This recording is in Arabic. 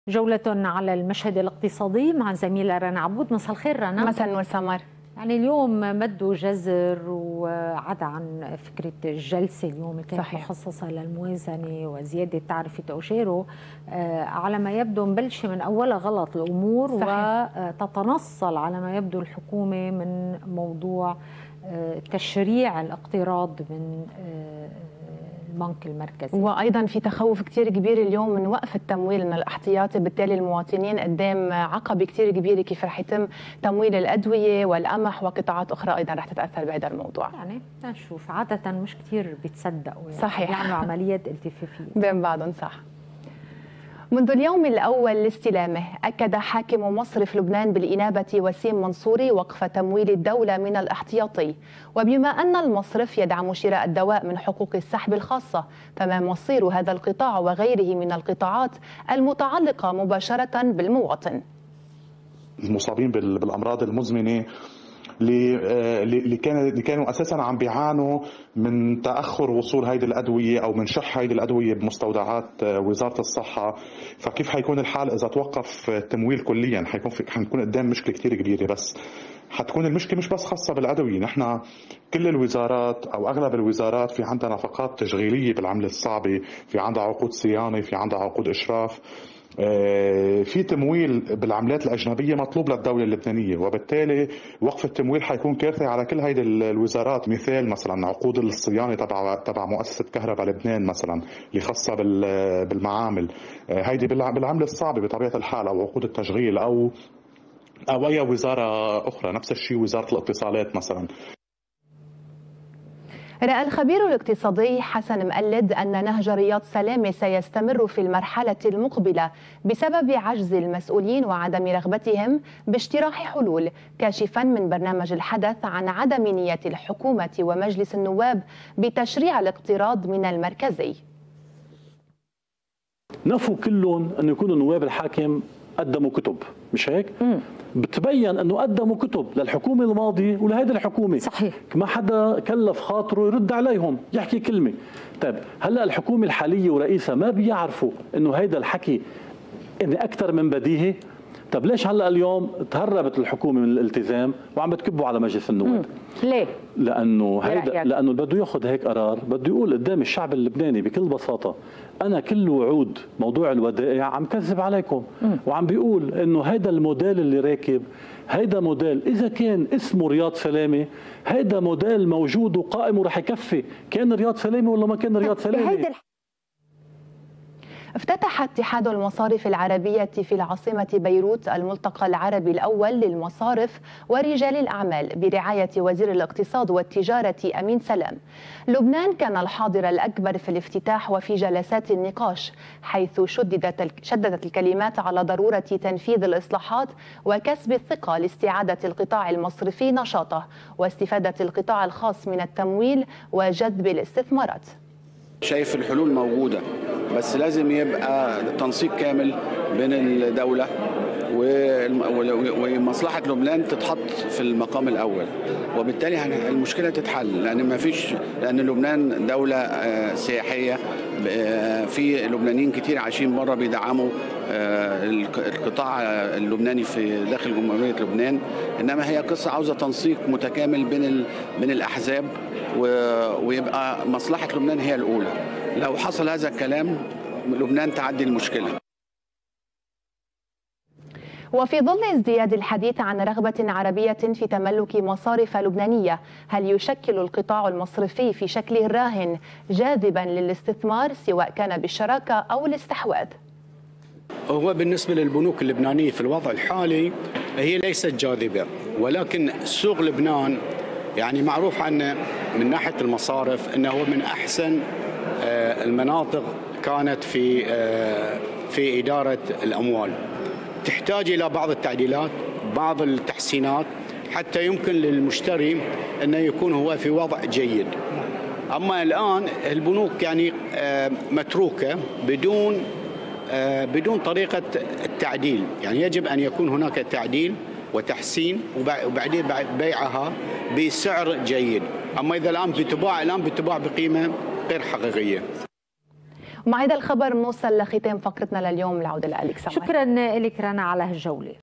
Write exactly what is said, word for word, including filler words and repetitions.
جولة على المشهد الاقتصادي مع زميلة رنا عبود. مساء الخير رنا. مساء النور سمر. يعني اليوم مدوا جزر وعدا عن فكرة الجلسة اليوم كانت صحيح. مخصصة للموازنة وزيادة تعرفة أوشيرو. آه على ما يبدو مبلشة من أولها غلط الأمور صحيح. وتتنصل على ما يبدو الحكومة من موضوع آه تشريع الاقتراض من آه البنك المركزي، وايضا في تخوف كثير كبير اليوم من وقف التمويل من الاحتياطي، بالتالي المواطنين قدام عقبه كثير كبيره كيف رح يتم تمويل الادويه والقمح وقطاعات اخرى ايضا رح تتاثر بهذا الموضوع. يعني نشوف عاده مش كثير بيتصدقوا يعني صحيح بيعملوا عمليات التفافيه بين بعضهم صح. منذ اليوم الأول لاستلامه أكد حاكم مصرف لبنان بالإنابة وسيم منصوري وقف تمويل الدولة من الاحتياطي، وبما أن المصرف يدعم شراء الدواء من حقوق السحب الخاصة، فما مصير هذا القطاع وغيره من القطاعات المتعلقة مباشرة بالمواطن؟ المصابين بالأمراض المزمنة اللي كانوا اللي كانوا اساسا عم بيعانوا من تاخر وصول هيدي الادويه او من شح هيدي الادويه بمستودعات وزاره الصحه، فكيف حيكون الحال اذا توقف التمويل كليا؟ حيكون في حنكون قدام مشكله كثير كبيره. بس حتكون المشكله مش بس خاصه بالادويه، نحن كل الوزارات او اغلب الوزارات في عندها نفقات تشغيليه بالعمله الصعبه، في عندها عقود صيانه، في عندها عقود اشراف، في تمويل بالعملات الأجنبية مطلوب للدولة اللبنانية، وبالتالي وقف التمويل حيكون كارثي على كل هيدي الوزارات. مثال مثلا عقود الصيانة تبع تبع مؤسسة كهرباء لبنان مثلا اللي خاصة بالمعامل، هيدي بالعملة الصعبة بطبيعة الحال، أو عقود التشغيل أو أو أي وزارة أخرى. نفس الشيء وزارة الاتصالات مثلا. رأى الخبير الاقتصادي حسن مقلد أن نهج رياض سلامة سيستمر في المرحلة المقبلة بسبب عجز المسؤولين وعدم رغبتهم باجتراح حلول، كاشفا من برنامج الحدث عن عدم نية الحكومة ومجلس النواب بتشريع الاقتراض من المركزي. نفوا كلهم أن يكونوا نواب الحاكم قدموا كتب، مش هيك؟ مم. بتبين انه قدموا كتب للحكومه الماضيه ولهيدي الحكومه صحيح. ما حدا كلف خاطره يرد عليهم يحكي كلمه. طيب هلا الحكومه الحاليه ورئيسها ما بيعرفوا انه هيدا الحكي يعني اكثر من بديهي؟ طب ليش هلا اليوم تهربت الحكومه من الالتزام وعم بتكبوا على مجلس النواب؟ ليه؟ لانه هيدا لانه بده ياخذ هيك قرار، بده يقول قدام الشعب اللبناني بكل بساطه انا كل وعود موضوع الودائع عم كذب عليكم، مم. وعم بيقول انه هيدا الموديل اللي راكب هيدا موديل اذا كان اسمه رياض سلامه، هيدا موديل موجود وقائم ورح يكفي، كان رياض سلامه ولا ما كان رياض سلامه. افتتح اتحاد المصارف العربية في العاصمة بيروت الملتقى العربي الأول للمصارف ورجال الأعمال برعاية وزير الاقتصاد والتجارة أمين سلام. لبنان كان الحاضر الأكبر في الافتتاح وفي جلسات النقاش، حيث شددت شددت الكلمات على ضرورة تنفيذ الإصلاحات وكسب الثقة لاستعادة القطاع المصرفي نشاطه واستفادة القطاع الخاص من التمويل وجذب الاستثمارات. شايف الحلول موجودة، بس لازم يبقى تنسيق كامل بين الدولة ومصلحة لبنان تتحط في المقام الأول، وبالتالي المشكلة تتحل، لأن ما فيش لأن لبنان دولة سياحية، في لبنانيين كتير عايشين بره بيدعموا القطاع اللبناني في داخل جمهورية لبنان، إنما هي قصة عاوزة تنسيق متكامل بين بين الأحزاب، ويبقى مصلحة لبنان هي الأولى. لو حصل هذا الكلام لبنان تعدي المشكلة. وفي ظل ازدياد الحديث عن رغبة عربية في تملك مصارف لبنانية، هل يشكل القطاع المصرفي في شكله الراهن جاذبا للاستثمار سواء كان بالشراكة أو الاستحواذ؟ هو بالنسبة للبنوك اللبنانية في الوضع الحالي هي ليست جاذبة، ولكن سوق لبنان يعني معروف عنه من ناحية المصارف أنه هو من أحسن المناطق كانت في في إدارة الأموال، تحتاج إلى بعض التعديلات، بعض التحسينات حتى يمكن للمشتري أنه يكون هو في وضع جيد. أما الآن البنوك يعني متروكة بدون بدون طريقة التعديل، يعني يجب أن يكون هناك تعديل وتحسين وبعدين بيعها بسعر جيد. أما إذا الآن بتباع الآن بتباع بقيمة غير حقيقية. ومع هذا الخبر بنوصل لختام فقرتنا لليوم. العودة لك سمر. شكرا لك رنا على هالجولة.